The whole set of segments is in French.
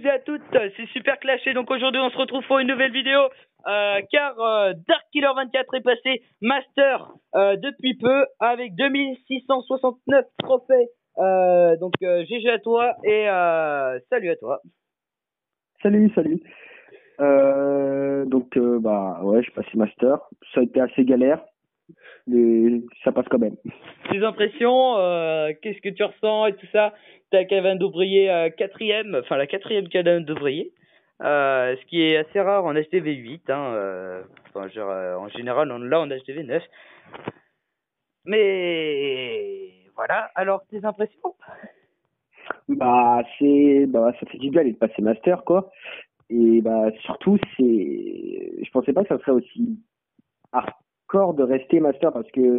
et à toutes, c'est Super Clash et donc aujourd'hui on se retrouve pour une nouvelle vidéo car Dark Killer 24 est passé Master depuis peu avec 2669 trophées. Donc GG à toi et salut à toi. Salut. Bah ouais, je suis passé master. Ça a été assez galère, mais ça passe quand même. Tes impressions, qu'est-ce que tu ressens et tout ça? T'as Kevin d'ouvrier quatrième, enfin la quatrième Kevin d'ouvrier, ce qui est assez rare en HTV 8, hein, enfin genre, en général on l'a en HTV 9. Mais voilà, alors tes impressions? Bah ça fait du bien d'être passé master quoi. Et bah surtout je pensais pas que ça serait aussi hardcore de rester master parce que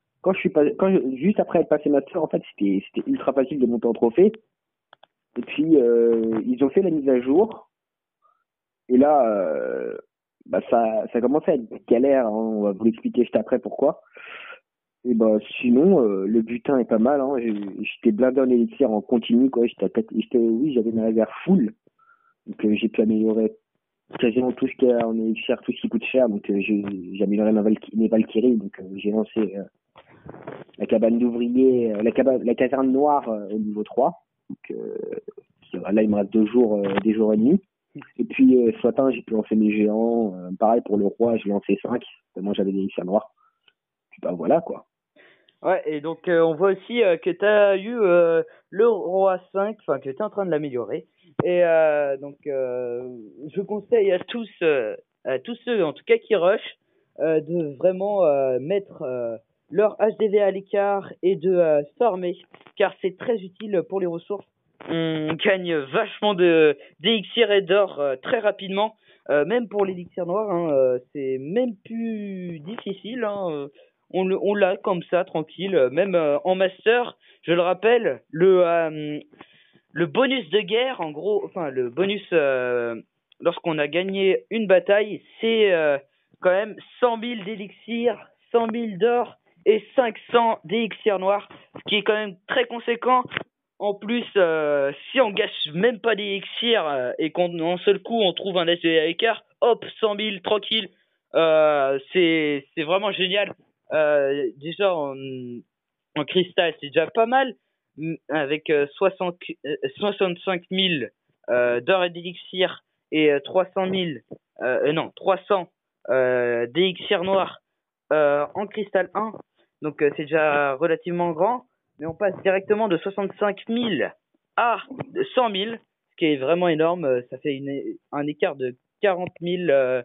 juste après être passé master en fait c'était ultra facile de monter en trophée. Et puis ils ont fait la mise à jour et là bah ça commençait à être galère, hein. On va vous l'expliquer juste après pourquoi. Et bah sinon le butin est pas mal, hein. J'étais blindé en élixir en continu quoi. Oui, j'avais ma réserve full, donc j'ai pu améliorer quasiment tout ce qu'il y a en élixir, tout ce qui coûte cher. Donc j'ai amélioré mes Valkyries, donc j'ai lancé la cabane d'ouvriers, la caserne noire au niveau 3. Donc là il me reste des jours et demi. Et puis ce matin j'ai pu lancer mes géants, pareil pour le roi, j'ai lancé 5 tellement j'avais des élixirs noirs. Puis bah voilà quoi. Ouais, et donc on voit aussi que tu as eu le roi 5, enfin que tu es en train de l'améliorer. Et donc je conseille à tous ceux en tout cas qui rushent, de vraiment mettre leur HDV à l'écart et de farmer, car c'est très utile pour les ressources. On gagne vachement d'élixir et d'or très rapidement, même pour l'élixir noir, hein, c'est même plus difficile, hein, on l'a comme ça, tranquille, même en master, je le rappelle, le bonus de guerre, en gros, enfin le bonus lorsqu'on a gagné une bataille, c'est quand même 100 000 d'élixir, 100 000 d'or et 500 d'élixir noir, ce qui est quand même très conséquent. En plus, si on gâche même pas d'élixir et qu'en seul coup on trouve un SDV à l'écart, hop, 100 000, tranquille, c'est vraiment génial. Déjà en cristal, c'est déjà pas mal, avec 65 000 d'or et d'élixir et 300 000, non, 300 d'élixir noir en cristal 1. Donc c'est déjà relativement grand, mais on passe directement de 65 000 à 100 000, ce qui est vraiment énorme. Ça fait un écart de 40 000,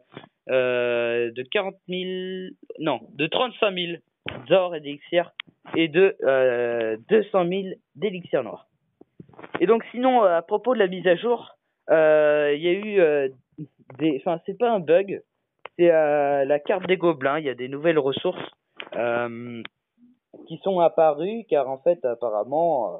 de 35 000 d'or et d'élixir et de 200 000 d'élixir noir. Et donc sinon, à propos de la mise à jour, il y a eu enfin c'est pas un bug, c'est la carte des gobelins. Il y a des nouvelles ressources qui sont apparues, car en fait apparemment,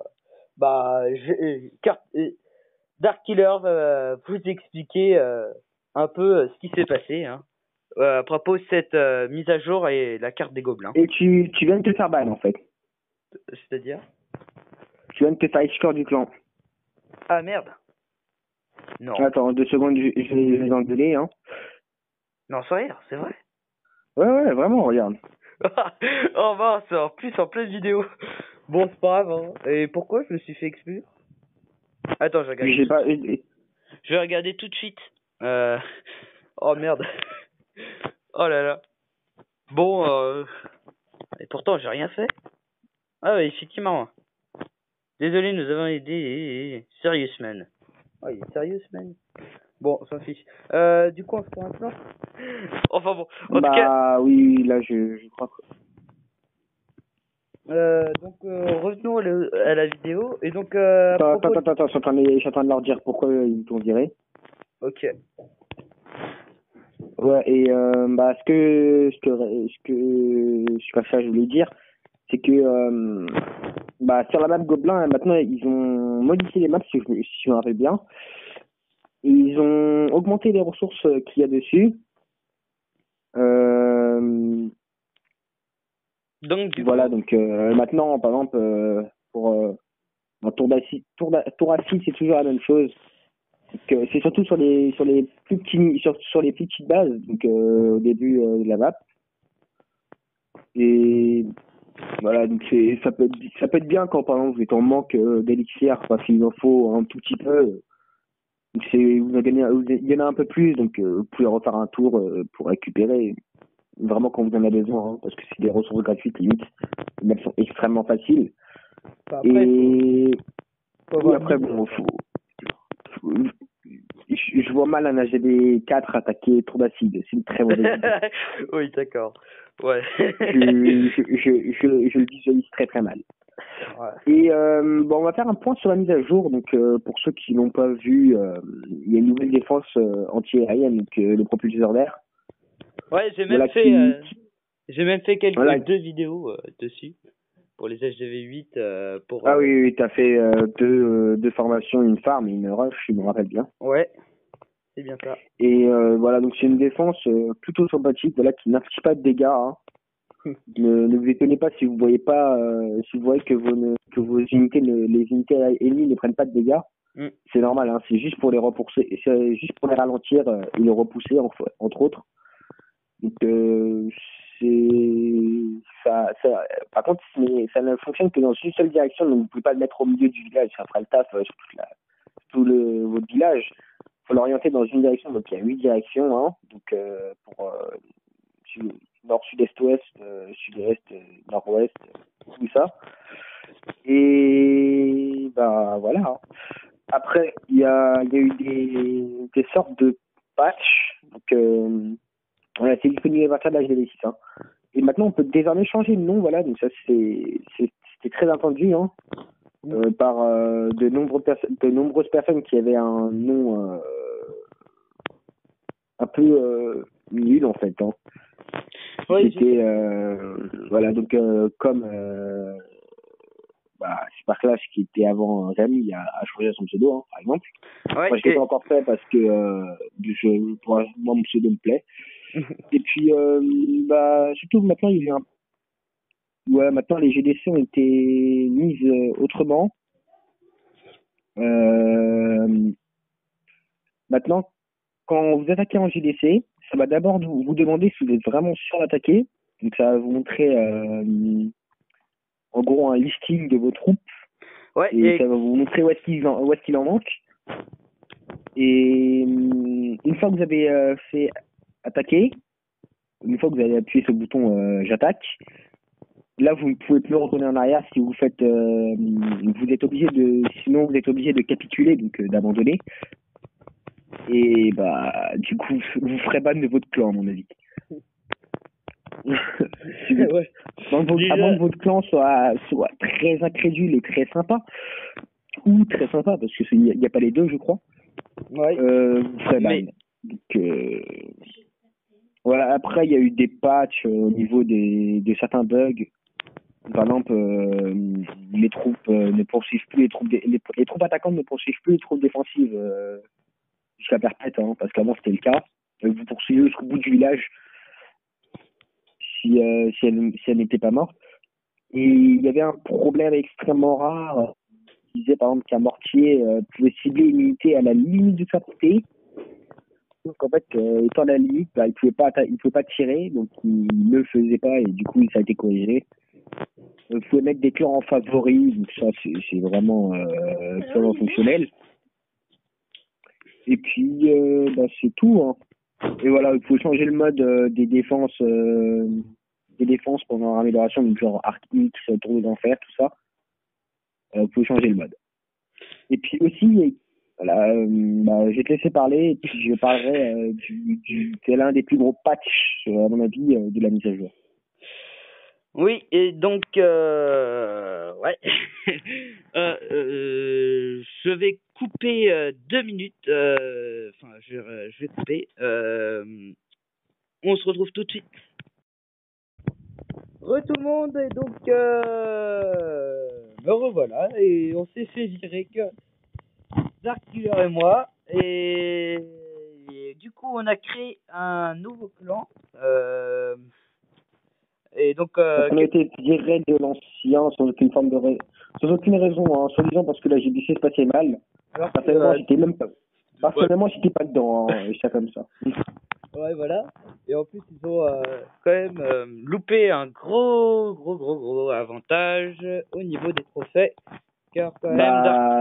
Dark Killer va vous expliquer un peu ce qui s'est passé, hein, à propos de cette mise à jour et la carte des gobelins. Et tu viens de te faire ban en fait. C'est-à-dire? Tu viens de te faire exclure du clan. Ah merde. Non. Attends, 2 secondes, je vais les engueuler, hein. Non, sans rire, c'est vrai. Ouais, vraiment, regarde. Oh mince, en plus en pleine vidéo. Bon, c'est pas grave, hein. Et pourquoi je me suis fait exclure? Attends, je regarde. Je vais regarder tout de suite. Oh merde. Oh là là. Bon, et pourtant j'ai rien fait. Ah oui, effectivement. Désolé, nous avons aidé Serious Man. Oh, il est Serious Man. Bon, on s'en fiche. Du coup, on se fait maintenant. Enfin bon. En tout cas, oui, là, je crois que... donc, revenons à la vidéo. Et donc, Attends, je suis en train de leur dire pourquoi ils t'ont viré. Ok. Ouais, et je voulais dire, c'est que sur la map Gobelin, maintenant ils ont modifié les maps si je me rappelle bien. Et ils ont augmenté les ressources qu'il y a dessus. Donc voilà, donc maintenant par exemple pour un tour à 6 c'est toujours la même chose. C'est surtout sur les plus petits sur les plus petites bases, donc au début de la map. Et voilà, donc ça peut être bien quand par exemple vous êtes en manque d'élixir parce qu'il en faut un tout petit peu. Donc il y en a un peu plus, donc vous pouvez refaire un tour pour récupérer vraiment quand vous en avez besoin, hein, parce que c'est des ressources gratuites limite. Les maps sont extrêmement faciles. Enfin, après, Et faut oui, avoir après une- bon, je vois mal un AGB 4 attaquer trop d'acide. C'est une très mauvaise idée. Oui, d'accord. Ouais. Je le visualise très très mal. Ouais. Et bon, on va faire un point sur la mise à jour. Donc, pour ceux qui n'ont pas vu, il y a une nouvelle défense anti-aérienne, donc le propulseur d'air. Ouais, Voilà j'ai même fait quelques voilà. 2 vidéos dessus pour les HDV 8 pour Ah oui, tu as fait deux formations, une farm et une rush, je me rappelle bien. ouais, c'est bien ça. Et voilà, donc c'est une défense plutôt sympathique, voilà, qui n'inflige pas de dégâts. Hein. Ne vous étonnez pas si vous voyez pas, si vous voyez que vos unités, les unités ennemies ne prennent pas de dégâts. Mm. C'est normal, hein, c'est juste pour les repousser, c'est juste pour les ralentir et les repousser entre autres. Donc par contre, ça ne fonctionne que dans une seule direction, donc vous pouvez pas le mettre au milieu du village, ça fera le taf sur votre village. Il faut l'orienter dans une direction, donc il y a 8 directions, hein, donc pour nord, sud-est, ouest, sud-est, nord-ouest, tout ça. Et bah voilà. Hein. Après, il y a eu des sortes de patchs. Donc, voilà, c'est disponible à partir de la GD6. Hein. Et maintenant, on peut désormais changer de nom. Voilà, donc ça, c'était très attendu hein, par de nombreuses personnes qui avaient un nom un peu nul, en fait. Hein. Ouais, C'était, voilà, donc comme Sparklash qui était avant Rémi a changé son pseudo, hein, par exemple. ouais, Moi, je l'ai pas encore fait parce que moi, mon pseudo me plaît. Et puis, surtout maintenant, il y a maintenant les GDC ont été mises autrement. Maintenant, quand vous attaquez en GDC, ça va d'abord vous demander si vous êtes vraiment sûr d'attaquer. Donc, ça va vous montrer en gros un listing de vos troupes. ouais, Et ça va vous montrer où est-ce qu'il en manque. Et une fois que vous avez fait attaquer, une fois que vous avez appuyé sur le bouton j'attaque, là vous ne pouvez plus retourner en arrière si vous faites vous êtes obligé de capituler, donc d'abandonner. Et bah du coup vous ferez ban de votre clan à mon avis. ouais. À moins que votre clan soit très incrédule et très sympa, ou très sympa parce que il n'y a pas les deux je crois. Ouais. Vous ferez ban. Donc voilà, après il y a eu des patchs au niveau de certains bugs. Par exemple, les troupes ne poursuivent plus les troupes attaquantes ne poursuivent plus les troupes défensives jusqu'à perpète, hein, parce qu'avant c'était le cas. Vous poursuivez jusqu'au bout du village si elle n'était pas morte. Et il y avait un problème extrêmement rare. Il disait par exemple qu'un mortier pouvait cibler une unité à la limite de sa portée. Donc en fait, étant à la limite, il pouvait pas tirer, donc il ne le faisait pas et du coup ça a été corrigé. Vous pouvez mettre des clans en favoris, donc ça c'est vraiment purement fonctionnel. Et puis c'est tout. Hein. Et voilà, vous pouvez changer le mode des défenses pendant l'amélioration, donc genre Arc-X, Tour des Enfers, tout ça. Vous pouvez changer le mode. Et puis aussi, voilà, je vais te laisser parler et puis je parlerai c'est l'un des plus gros patchs, à mon avis, de la mise à jour. Oui, et donc, ouais, je vais couper 2 minutes, enfin, je vais couper, on se retrouve tout de suite. Tout le monde, et donc, me revoilà, et on s'est fait virer que Darkkiller et moi, et du coup, on a créé un nouveau clan, et donc, on a été viré de l'ancien sans aucune forme sans aucune raison, hein, soi-disant parce que la GBC se passait mal. alors Personnellement, j'étais même pas. Ouais, Personnellement, j'étais pas dedans, hein, ça comme ça. ouais, voilà. Et en plus, ils ont quand même loupé un gros avantage au niveau des trophées. Car quand même, Bah,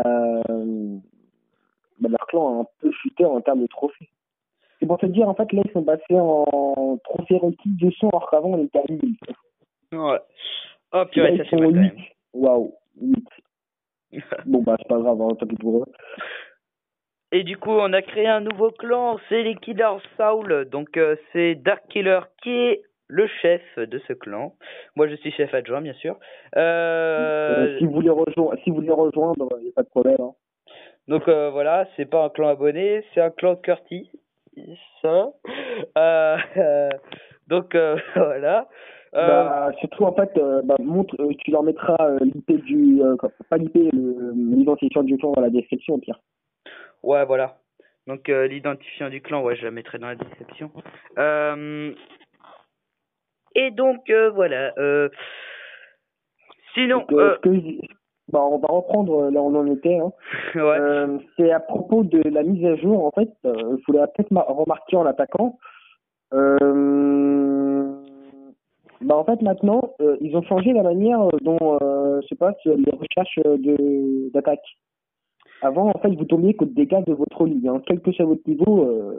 leur clan a un peu chuté en termes de trophées. C'est pour te dire, en fait, là, ils sont passés en trophée requis 200, alors qu'avant, on était à 1000. Ouais. Oh Et là, purée, ça ils c'est sont mal quand 8. même. Waouh, 8. Bon, bah, c'est pas grave, hein, tant pis pour eux. Et du coup, on a créé un nouveau clan, c'est les Killer Soul. Donc, c'est Dark Killer qui est le chef de ce clan. Moi, je suis chef adjoint, bien sûr. Si vous voulez rejoindre, il n'y a pas de problème. Hein. Donc, voilà, c'est pas un clan abonné, c'est un clan Curtis. Ça. Euh, euh, donc, voilà. Bah, surtout, en fait, tu leur mettras l'IP pas l'IP, l'identifiant du clan dans la description, au pire. Ouais, voilà. Donc, l'identifiant du clan, ouais, je la mettrai dans la description. Et donc, voilà. Sinon, Donc, on va reprendre là où on en était. Hein. ouais. C'est à propos de la mise à jour, en fait, je voulais peut-être remarquer en l'attaquant. En fait, maintenant, ils ont changé la manière dont, je sais pas, sur les recherches d'attaque. Avant, en fait, vous tombiez qu'aux dégâts de votre ligue. Hein. Quel que soit votre niveau,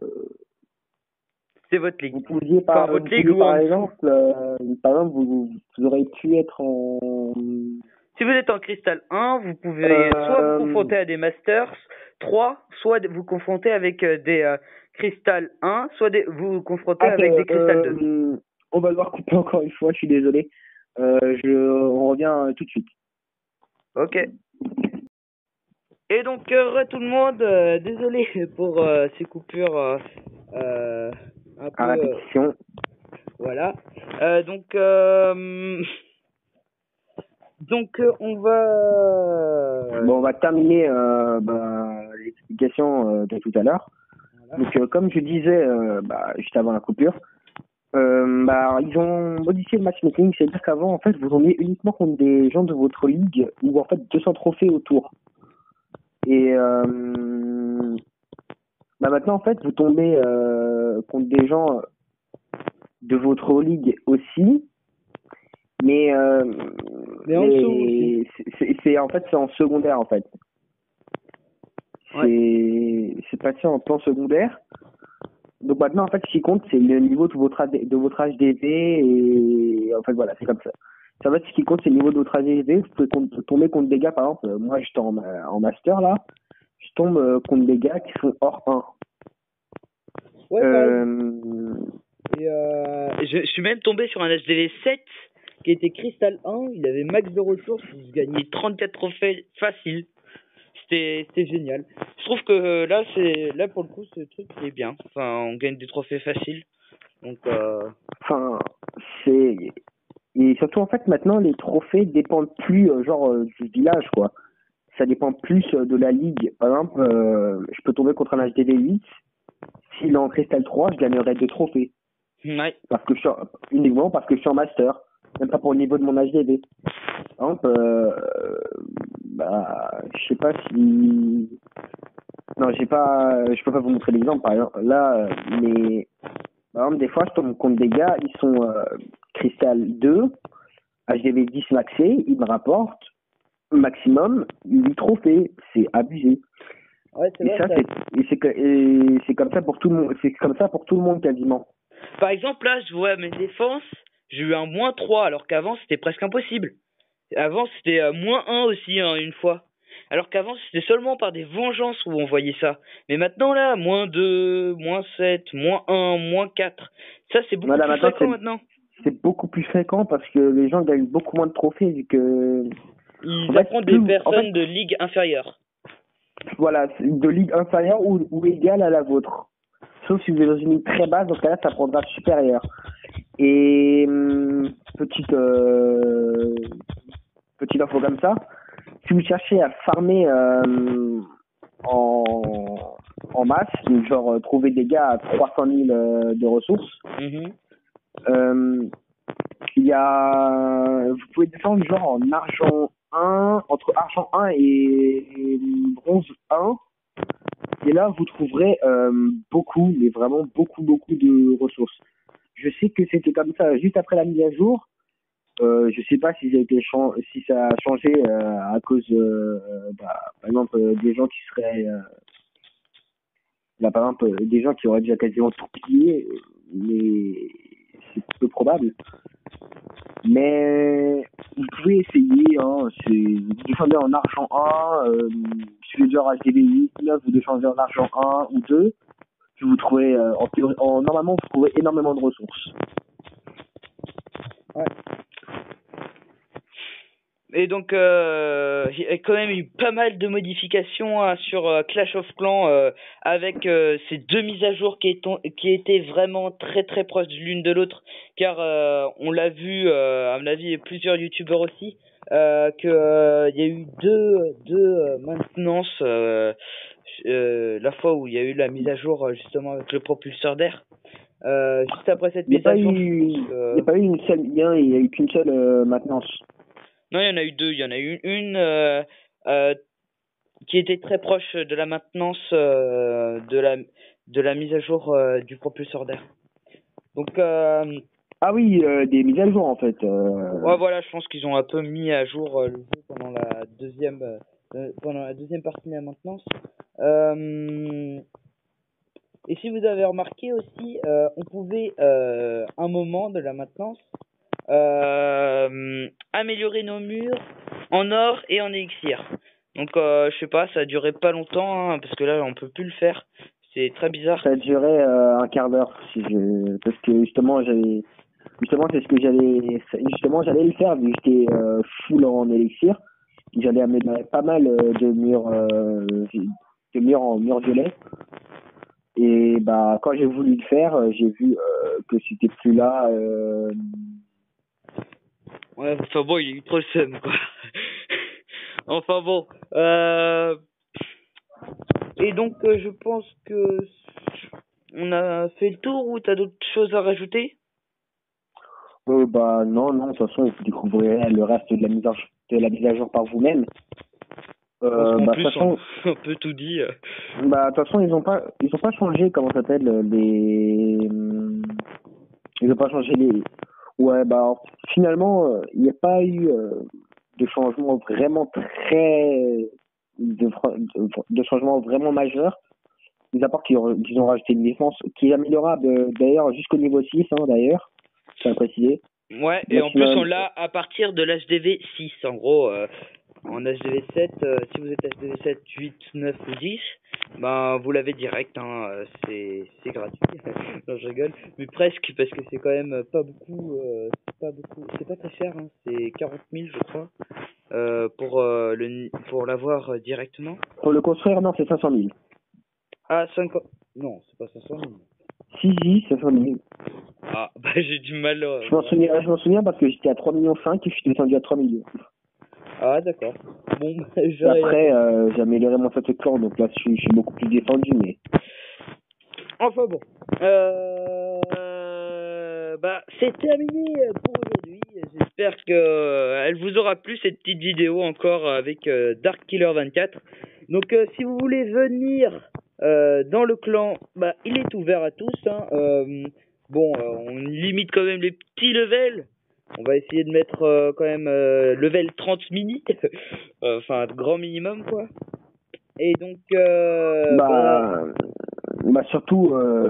C'est votre ligue. vous pouviez Enfin, votre ligue ou en dessous. par exemple, vous aurez pu être en... Si vous êtes en Cristal 1, vous pouvez soit vous Euh, confronter à des Masters 3, soit vous confronter avec des Cristal 1, soit vous confronter avec des Cristal 2. On va devoir couper encore une fois, je suis désolé. On revient tout de suite. Ok. Et donc, tout le monde, désolé pour ces coupures un À peu... répétition. voilà. Donc, on va... Bon, on va terminer l'explication de tout à l'heure. voilà. Donc, comme je disais juste avant la coupure, ils ont modifié le matchmaking, c'est-à-dire qu'avant, en fait, vous tombiez uniquement contre des gens de votre ligue ou en fait 200 trophées autour. Et maintenant, en fait, vous tombez contre des gens de votre ligue aussi, mais Mais en dessous aussi. c'est en fait c'est en secondaire en fait. Ouais. C'est passé en plan secondaire. Donc maintenant, en fait, ce qui compte, c'est le niveau de votre HDV et en fait, voilà, c'est comme ça. En fait, ce qui compte, c'est le niveau de votre HDV. Vous pouvez tomber contre des gars, par exemple, moi, j'étais en master, là, je tombe contre des gars qui sont hors 1. Ouais, pareil. Et je suis même tombé sur un HDV 7 qui était Crystal 1, il avait max de ressources, il gagnait 34 trophées facile. C'était génial. Je trouve que là pour le coup ce truc il est bien. Enfin, on gagne des trophées faciles. Donc Enfin, c'est... Et surtout, en fait, maintenant, les trophées dépendent plus, du village, quoi. Ça dépend plus de la ligue. Par exemple, je peux tomber contre un HDV 8. S'il est en Cristal 3, je gagnerai 2 trophées. ouais. Uniquement parce que je suis en master. Même pas pour le niveau de mon HDV. Par exemple, je sais pas si... Non, je peux pas vous montrer l'exemple, par exemple. Là, mais... Par exemple, des fois, je tombe contre des gars, ils sont Cristal 2, HDV 10 maxé, ils me rapportent maximum 8 trophées. C'est abusé. Ouais, c'est vrai. C'est comme ça pour tout le monde. C'est comme ça pour tout le monde quasiment. Par exemple là, je vois mes défenses, j'ai eu un -3 alors qu'avant c'était presque impossible. Avant c'était -1 aussi hein, une fois. Alors qu'avant c'était seulement par des vengeances où on voyait ça. Mais maintenant là, -2, -7, -1, -4. Ça c'est beaucoup Voilà, plus maintenant, fréquent maintenant. c'est beaucoup plus fréquent parce que les gens gagnent beaucoup moins de trophées vu que... En Ils fait, affrontent des personnes de ligue inférieure. voilà, de ligue inférieure ou égale à la vôtre. Sauf si vous êtes dans une ligue très basse, dans ce cas-là, ça prendra supérieur. Et petite info comme ça, si vous cherchez à farmer en masse, donc genre trouver des gars à 300 000 de ressources, vous pouvez descendre genre en argent 1, entre argent 1 et bronze 1. Et là, vous trouverez beaucoup, mais vraiment beaucoup, beaucoup de ressources. Je sais que c'était comme ça juste après la mise à jour. Je sais pas si si ça a changé à cause, par exemple, des gens qui seraient, par exemple, des gens qui auraient déjà quasiment tout pillé, mais c'est peu probable. Mais vous pouvez essayer, hein, vous descendez en argent 1, sur les joueurs HDV 8, 9, vous descendez en argent 1 ou 2, puis vous trouvez, normalement, vous trouvez énormément de ressources. Ouais. Et donc, il y a quand même eu pas mal de modifications sur Clash of Clans avec ces deux mises à jour qui étaient vraiment très très proches l'une de l'autre, car on l'a vu, à mon avis, et plusieurs youtubeurs aussi, que il y a eu deux maintenances la fois où il y a eu la mise à jour justement avec le propulseur d'air. Juste après cette mise à jour, il n'y a pas eu une seule, il y a eu qu'une seule maintenance. Non, il y en a eu deux. Il y en a eu une qui était très proche de la maintenance de la mise à jour du propulseur d'air. Donc ah oui, des mises à jour en fait. Ouais, voilà, je pense qu'ils ont un peu mis à jour le jeu pendant la deuxième partie de la maintenance. Et si vous avez remarqué aussi, on pouvait un moment de la maintenance améliorer nos murs en or et en élixir. Donc je sais pas, ça a duré pas longtemps hein, parce que là on peut plus le faire. C'est très bizarre. Ça a duré un quart d'heure parce que justement c'est ce que j'allais le faire vu que j'étais full en élixir. J'allais améliorer pas mal de murs en mur violet. Et bah quand j'ai voulu le faire, j'ai vu que c'était plus là. Ouais, enfin bon, il y a eu trop le seum quoi. Enfin bon. Et donc je pense que on a fait le tour ou t'as d'autres choses à rajouter? Bah non, de toute façon vous découvrirez le reste de la mise à jour par vous-même. En plus, on peut tout dit. Bah de toute façon ils ont pas changé comment ça s'appelle ils ont pas changé les. Ouais bah finalement il n'y a pas eu de changement vraiment de changement vraiment majeur. Mis à part qu'ils ont rajouté une licence qui est améliorable d'ailleurs jusqu'au niveau 6 hein, d'ailleurs, c'est à préciser. Ouais, et en plus on l'a à partir de l'HDV 6 en gros. En HDV 7, si vous êtes HDV 7, 8, 9 ou 10, ben vous l'avez direct, hein, c'est gratuit. Non, je rigole, mais presque parce que c'est quand même pas beaucoup, c'est pas très cher, hein, c'est 40 000 je crois, pour l'avoir directement. Pour le construire, non, c'est 500 000. Ah, 50, non, c'est pas 500 000. Si, 500 000. Ah, bah j'ai du mal. Je m'en souviens parce que j'étais à 3,5 millions et je suis descendu à 3 millions. Ah, d'accord. Bon, après, j'ai amélioré mon set de clan, donc là, je suis beaucoup plus défendu, mais. Enfin bon. Bah, c'est terminé pour aujourd'hui. J'espère que elle vous aura plu cette petite vidéo encore avec Dark Killer 24. Donc, si vous voulez venir dans le clan, bah, il est ouvert à tous. Hein. Bon, on limite quand même les petits levels. On va essayer de mettre quand même level 30 mini. Enfin, grand minimum, quoi. Et donc, surtout,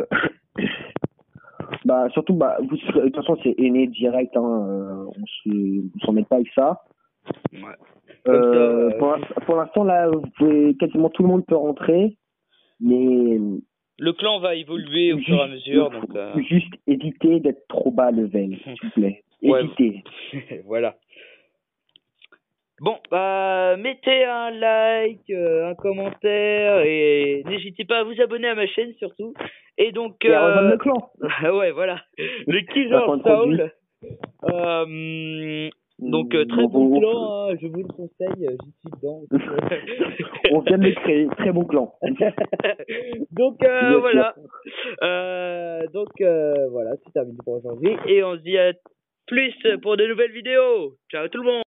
vous serez, de toute façon, c'est aîné direct, hein, on s'en met pas avec ça. Ouais. Pour l'instant, là, quasiment tout le monde peut rentrer, mais. Le clan va évoluer au fur et à mesure, donc. Juste évitez d'être trop bas level, s'il vous plaît. Évitez. Ouais. Voilà. Bon, bah, mettez un like, un commentaire et n'hésitez pas à vous abonner à ma chaîne surtout. Et donc. Et à rejoindre le clan. Ouais, voilà. Le Killer Soul. Donc très bon clan, hein, je vous le conseille, j'y suis dedans. On vient de le créer, très bon clan. Donc voilà. Voilà, c'est terminé pour aujourd'hui et on se dit à plus pour de nouvelles vidéos. Ciao tout le monde.